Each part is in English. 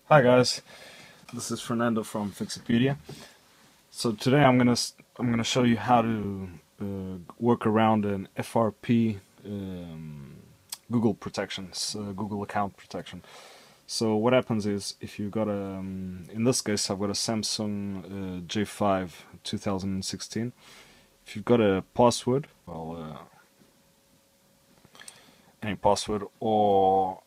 Hi guys, this is Fernando from Fixopedia. So today I'm gonna show you how to work around an FRP Google protections, Google account protection. So what happens is if you got a, in this case I've got a Samsung J5 2016. If you've got a password, well, any password or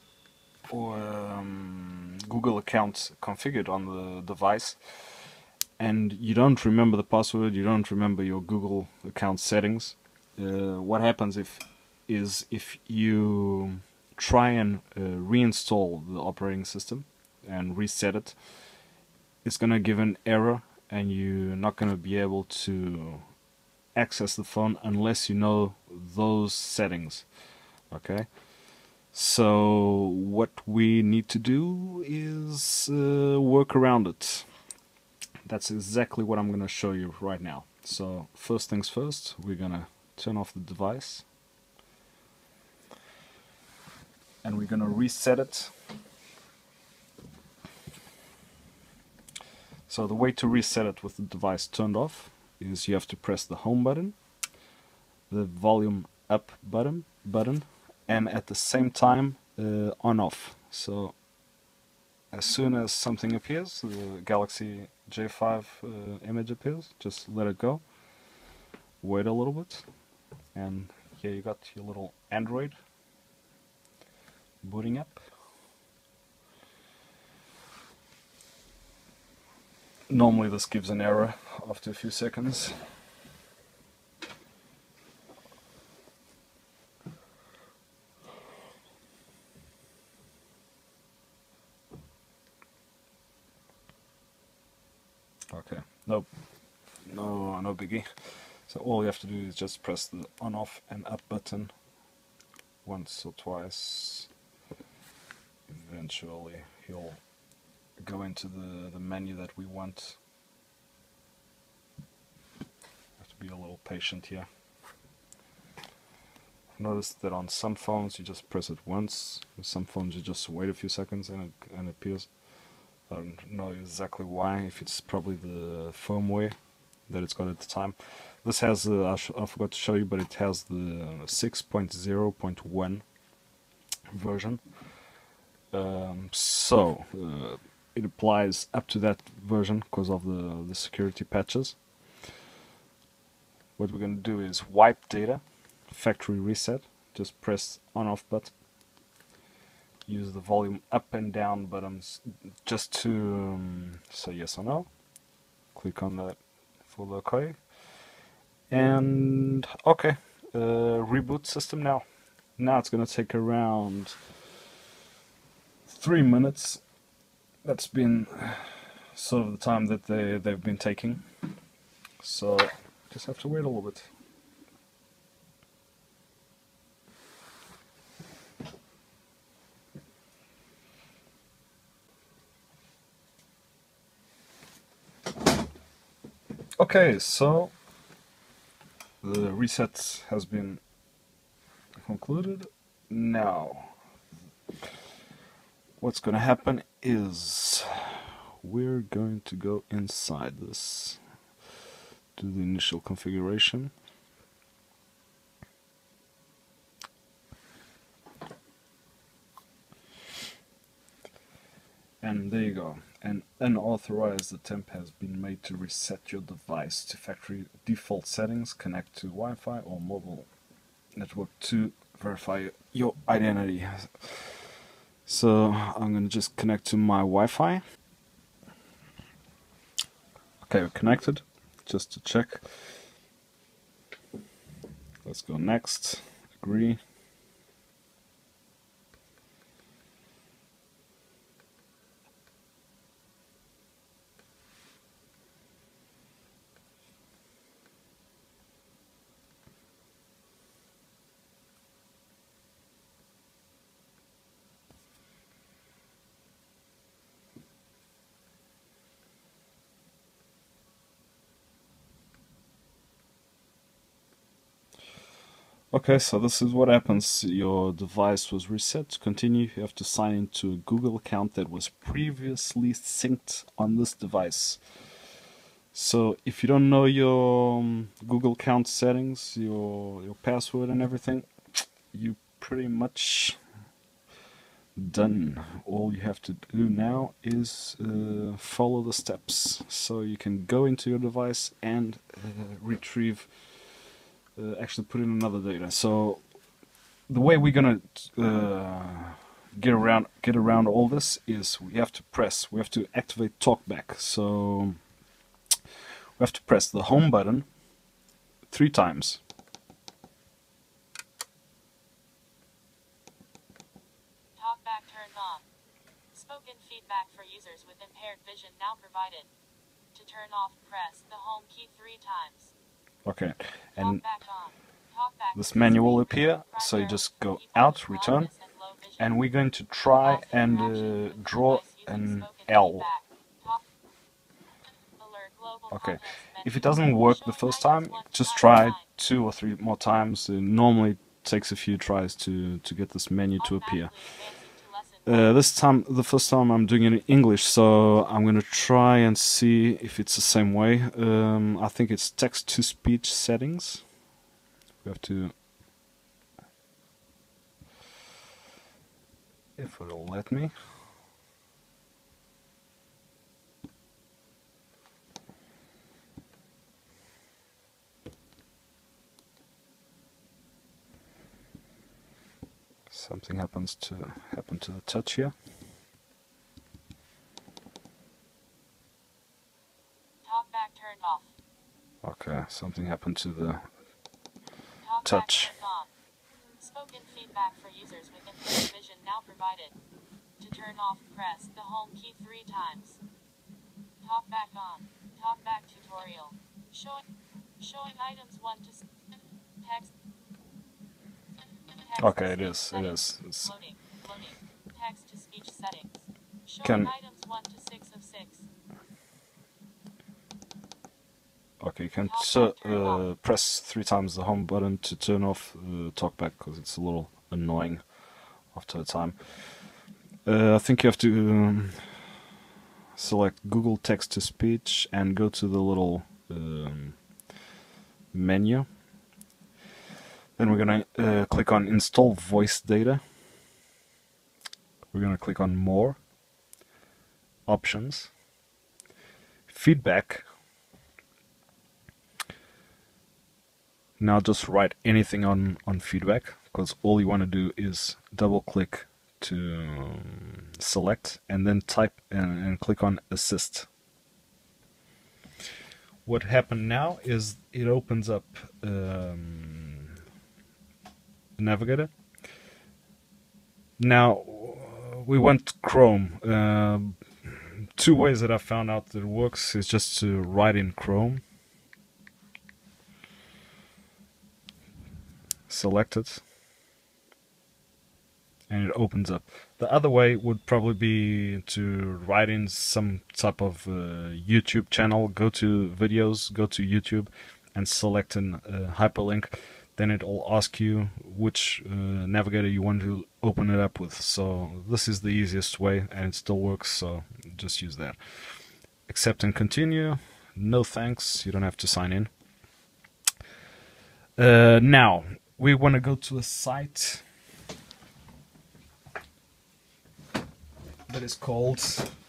Google account configured on the device, and you don't remember the password, you don't remember your Google account settings, what happens is if you try and reinstall the operating system and reset it, it's gonna give an error and you're not gonna be able to access the phone unless you know those settings. Okay, so what we need to do is work around it. That's exactly what I'm going to show you right now. So first things first, we're going to turn off the device and we're going to reset it. So the way to reset it with the device turned off is you have to press the home button, the volume up button, and at the same time on off. So as soon as something appears, the Galaxy J5 image appears, just let it go, wait a little bit, and here you got your little Android booting up. Normally this gives an error after a few seconds. Okay, no biggie. So all you have to do is just press the on, off and up button once or twice. Eventually he'll go into the menu that we want. Have to be a little patient here. I've noticed that on some phones you just press it once, with some phones you just wait a few seconds and it appears. I don't know exactly why, if it's probably the firmware that it's got at the time. This has, I forgot to show you, but it has the 6.0.1 version. So it applies up to that version because of the security patches. What we're going to do is wipe data, factory reset, just press on off button. Use the volume up and down buttons just to say yes or no. Click on that for the OK. And OK, reboot system now. Now it's going to take around 3 minutes. That's been sort of the time that they've been taking. So just have to wait a little bit. Okay, so the reset has been concluded. Now, what's going to happen is we're going to go inside this, do the initial configuration. And there you go. An unauthorized attempt has been made to reset your device to factory default settings, connect to Wi-Fi or mobile network to verify your identity. So I'm going to just connect to my Wi-Fi. Okay, we're connected, just to check. Let's go next, agree. Okay, so this is what happens. Your device was reset. To continue, you have to sign into a Google account that was previously synced on this device. So if you don't know your Google account settings, your password and everything, you pretty much done. All you have to do now is follow the steps. So you can go into your device and retrieve, actually put in another data. So the way we're gonna get around all this is we have to activate Talkback. So we have to press the home button 3 times. Talkback turned on. Spoken feedback for users with impaired vision now provided. To turn off, press the home key 3 times. Okay, and Talkback on. Talkback this menu will appear, so you just go out, return, and we're going to try and draw an L. Okay, if it doesn't work the first time, just try 2 or 3 more times. Normally it takes a few tries to get this menu to appear. This time, the first time I'm doing it in English, so I'm gonna try and see if it's the same way. I think it's text-to-speech settings. We have to, if it'll let me. Something happens to happen to the touch here. Talkback turned off. Okay, something happened to the Talkback touch. turned on. Spoken feedback for users with impaired vision now provided. To turn off, press the home key 3 times. Talkback on. Talkback tutorial. Showing items 1 to 6. Text. Okay, it is. It's Loading. Text to speech settings. Showing Can- items 1 to 6 of 6. okay. You can press 3 times the home button to turn off Talkback because it's a little annoying after a time. I think you have to select Google Text to Speech and go to the little menu. Then we're gonna click on Install Voice Data. We're gonna click on More, Options, Feedback. Now just write anything on feedback, because all you want to do is double click to select and then type and click on Assist. What happened now is it opens up Navigator. Now we went Chrome. 2 ways that I found out that it works is just to write in Chrome, select it, and it opens up. The other way would probably be to write in some type of YouTube channel, go to videos, go to YouTube and select an hyperlink. Then it'll ask you which navigator you want to open it up with. So this is the easiest way and it still works, so just use that. Accept and continue. No thanks, you don't have to sign in. Now we want to go to a site that is called,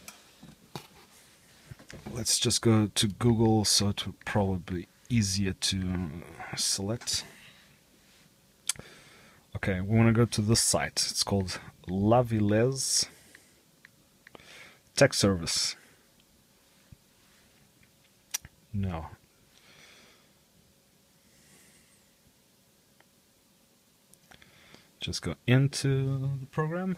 let's just go to Google, so it will probably be easier to select. Okay, we want to go to this site. It's called lavilez.techservice. No. Just go into the program.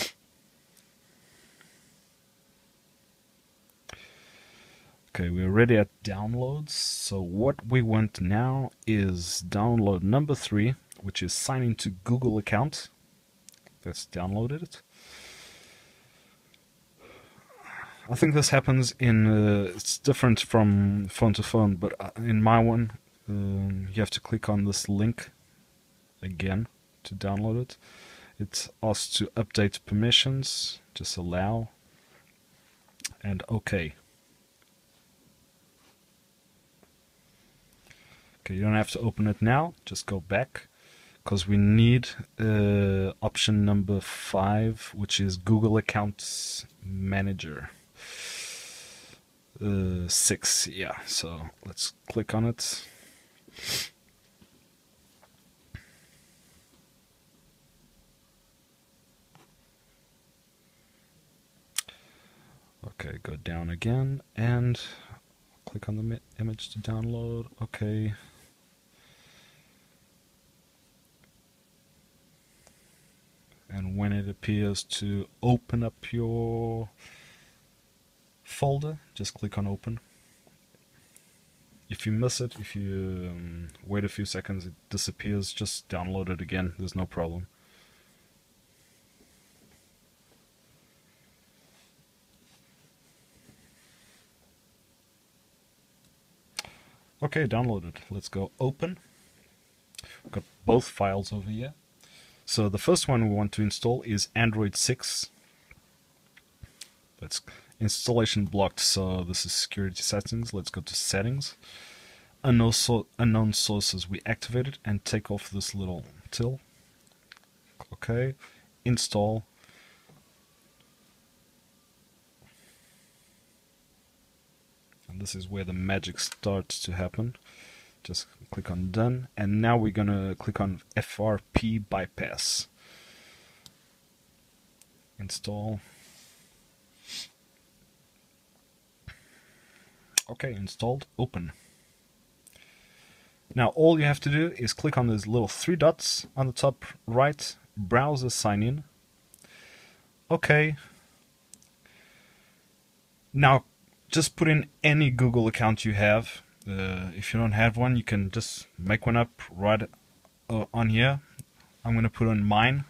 Okay, we're already at downloads. So what we want now is download number 3, which is sign into Google account. Let's download it. I think this happens in, it's different from phone to phone, but in my one, you have to click on this link again to download it. It asks to update permissions, just allow, and OK. Okay, you don't have to open it now, just go back, because we need option number 5, which is Google Accounts Manager. 6, yeah, so let's click on it. Okay, go down again and click on the image to download. Okay. And when it appears to open up your folder, just click on open. If you miss it, if you wait a few seconds, it disappears, just download it again, there's no problem. Okay, downloaded. Let's go open. We've got both files over here. So the first one we want to install is Android 6. That's installation blocked, so this is security settings. Let's go to settings. Unknown sources, we activate it and take off this little till. Okay, install. And this is where the magic starts to happen. Just click on done, and now we're gonna click on FRP Bypass. Install. Okay, installed, open. Now all you have to do is click on these little 3 dots on the top right, browser sign in. Okay. Now just put in any Google account you have. If you don't have one, you can just make one up right on here. I'm going to put on mine.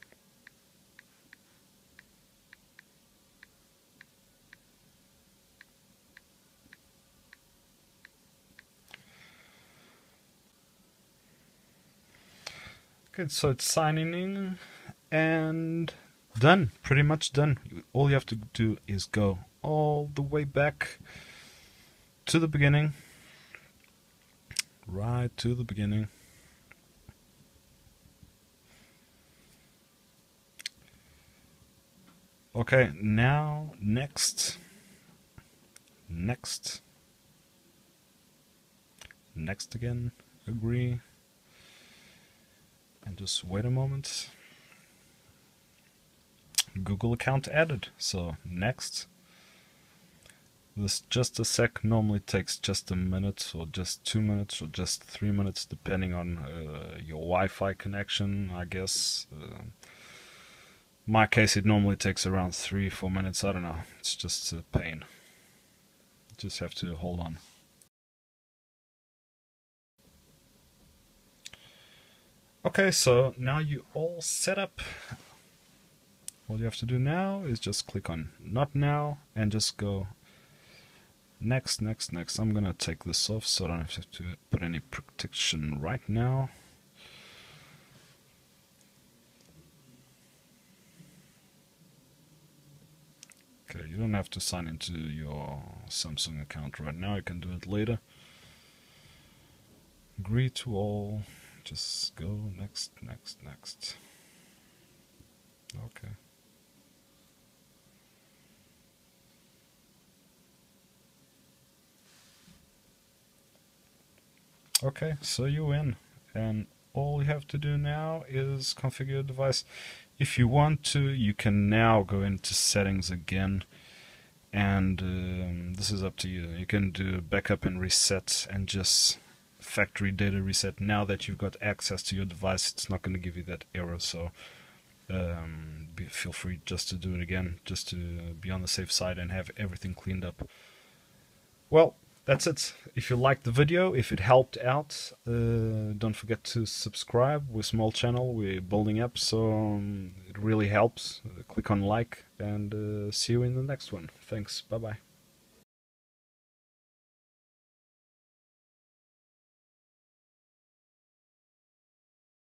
Okay, so it's signing in and done, pretty much done. All you have to do is go all the way back to the beginning. Right to the beginning. Okay, now next, next again, agree, and just wait a moment. Google account added, so next. This just a sec normally takes just a minute or just 2 minutes or just 3 minutes depending on your Wi-Fi connection, I guess. My case it normally takes around 3-4 minutes, I don't know, it's just a pain. Just have to hold on. Okay, so now you all set up. All you have to do now is just click on not now and just go next, next, next. I'm gonna take this off so I don't have to put any protection right now. Okay, you don't have to sign into your Samsung account right now, you can do it later. Agree to all, just go next, next, next. Okay. Okay, so you win, and all you have to do now is configure your device. If you want to, you can now go into settings again, and this is up to you. You can do backup and reset and just factory data reset. Now that you've got access to your device, it's not going to give you that error, so feel free just to do it again, just to be on the safe side and have everything cleaned up. Well, that's it. If you liked the video, if it helped out, don't forget to subscribe. We're a small channel, we're building up, so it really helps. Click on like, and see you in the next one. Thanks, bye bye.